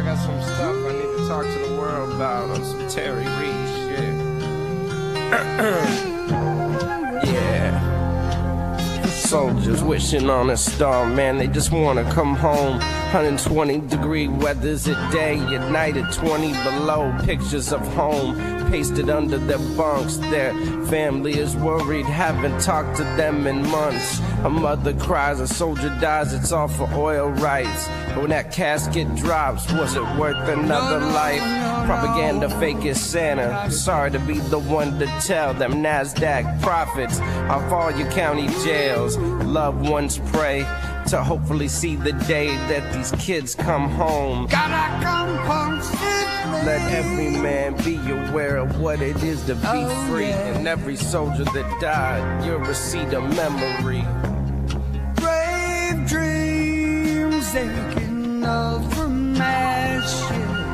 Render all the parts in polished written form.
got some stuff I need to talk to the world about on some Terry Reid shit. Yeah. Soldiers wishing on a star, man, they just wanna come home. 120-degree weather's at day, at night at 20 below. Pictures of home pasted under their bunks. Their family is worried, haven't talked to them in months. A mother cries, a soldier dies, it's all for oil rights. But when that casket drops, was it worth another life? Propaganda fake as Santa. Sorry to be the one to tell them NASDAQ profits off all your county jails. Loved ones pray to hopefully see the day that these kids come home. Gotta come home safely. Let every man be aware of what it is to be free. Yeah. And every soldier that died, you're a seed of memory. Brave dreams aching up from ashes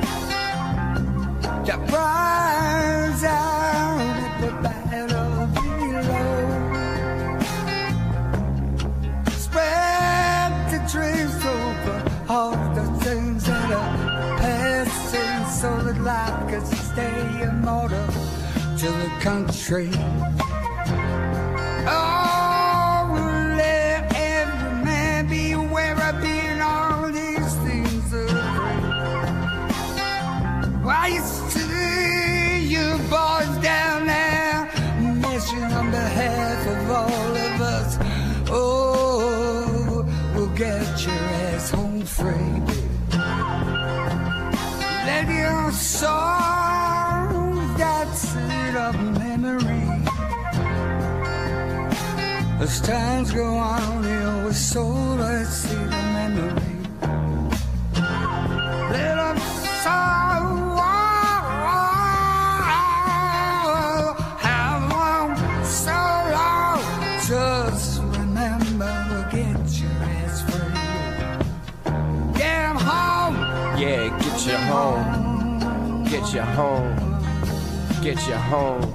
that rise out at the battle below. Spread the dreams over all the things that are passing, so that life can stay immortal to the country. Oh, let every man be aware of being all these things are great. Why you see you boys down there messing on behalf of all of us? Oh, we'll get your ass home free. Let your soul that seed of memory. As times go on, your soul that seed of memory. Let them soul have long, so long. Just remember, we'll get your ass free. Get home. Yeah, get you home. Get you home. Get you home.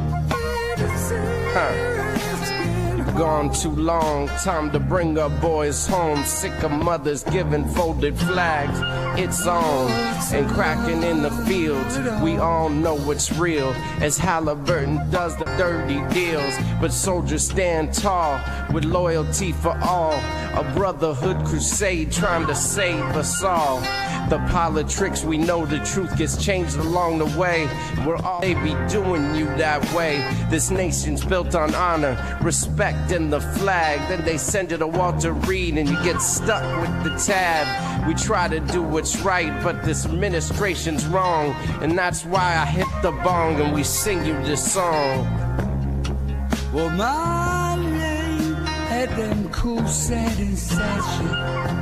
Gone too long, time to bring our boys home. Sick of mothers giving folded flags. It's on and cracking in the fields. We all know it's real as Halliburton does the dirty deals. But soldiers stand tall with loyalty for all. A brotherhood crusade trying to save us all. The politics, we know the truth gets changed along the way. We're all they be doing you that way. This nation's built on honor, respect, and the flag. Then they send you to Walter Reed and you get stuck with the tab. We try to do what's right, but this administration's wrong. And that's why I hit the bong and we sing you this song. Well, my name had them cool setting sessions.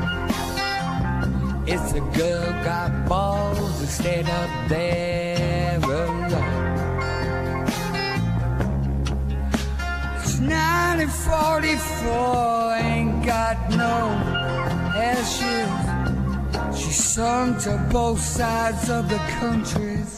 It's a girl got balls to stand up there alone. It's 1944, ain't got no ashes. She sung to both sides of the countries.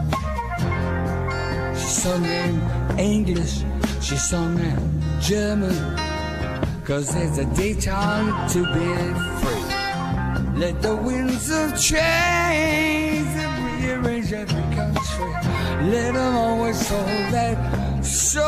She sung in English, she sung in German. 'Cause there's a daytime to be free. Let the winds of change rearrange every country. Let them always sow that soul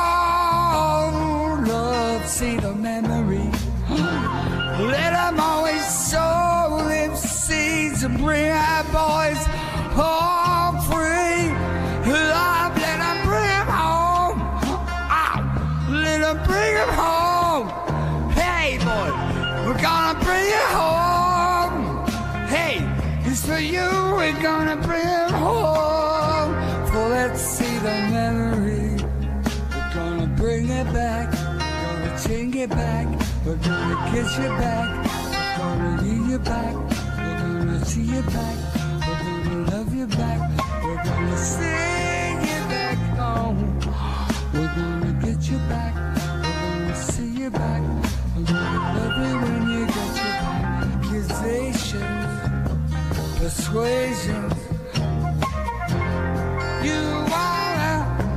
of seed of memory. Let them always sow them seeds and bring our boys home free. Love, let them bring them home. Let them bring them home. Hey, boy, we're gonna bring it home. Hey, it's for you, we're gonna bring it home. For that seed of memory, we're gonna bring it back. We're gonna take it back. We're gonna kiss you back. We're gonna hear you back. We're gonna see you back. We're gonna love you back. We're gonna sing you back home. We're gonna get you back. We're gonna see you back. We're gonna love you when you get you back. Accusations, persuasions. You wanna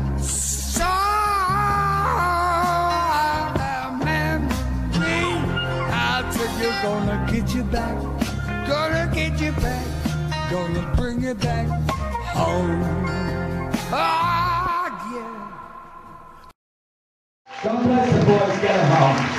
solve a memory. I said you're gonna get you back. Gonna get you back. gonna bring it back home. Ah, yeah. God bless the boys, get 'em home.